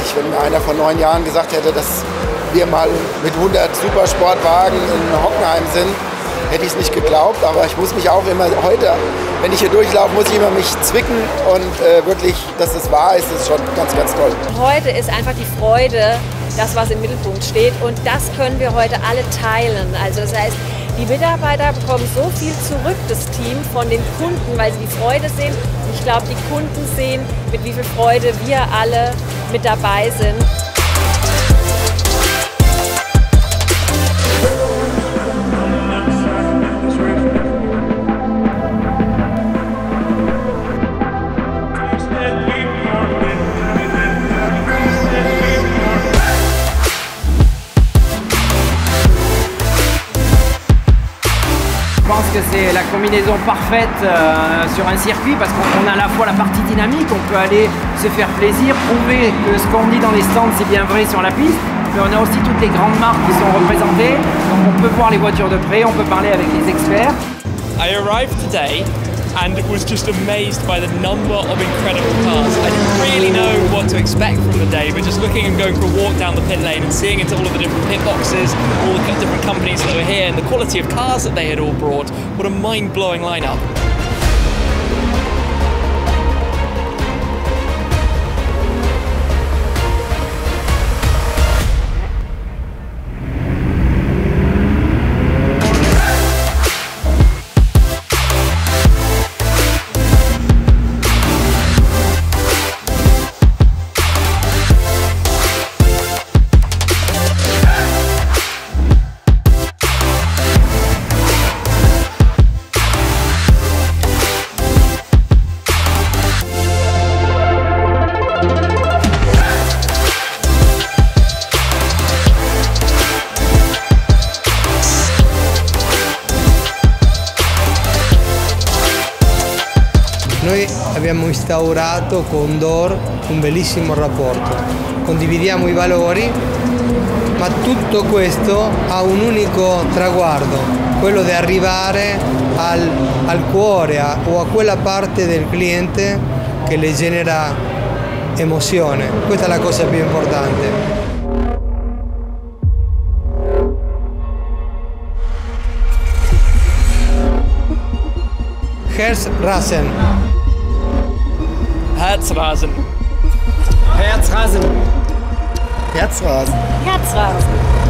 nicht. Wenn mir einer vor 9 Jahren gesagt hätte, dass wir mal mit 100 Supersportwagen in Hockenheim sind, hätte ich es nicht geglaubt. Aber ich muss mich auch immer heute, wenn ich hier durchlaufe, muss ich immer mich zwicken und wirklich, dass es wahr ist, ist schon ganz, ganz toll. Heute ist einfach die Freude, das, was im Mittelpunkt steht, und das können wir heute alle teilen. Also das heißt, die Mitarbeiter bekommen so viel zurück, das Team, von den Kunden, weil sie die Freude sehen. Und ich glaube, die Kunden sehen, mit wie viel Freude wir alle mit dabei sind. Je pense que c'est la combinaison parfaite sur un circuit parce qu'on a à la fois la partie dynamique, on peut aller se faire plaisir, prouver que ce qu'on dit dans les stands c'est bien vrai sur la piste, mais on a aussi toutes les grandes marques qui sont représentées, donc on peut voir les voitures de près, on peut parler avec les experts. I arrived today and was just amazed by the number of incredible cars. I didn't really know what to expect from the day, but just looking and going for a walk down the pit lane and seeing into all of the different pit boxes, all the different companies that were here, and the quality of cars that they had all brought, what a mind-blowing lineup. Noi abbiamo instaurato con D'Or un bellissimo rapporto, condividiamo i valori, ma tutto questo ha un unico traguardo, quello di arrivare al cuore o a quella parte del cliente che le genera emozione. Questa è la cosa più importante. Herzrasen. Herzrasen. Herzrasen. Herzrasen. Herzrasen.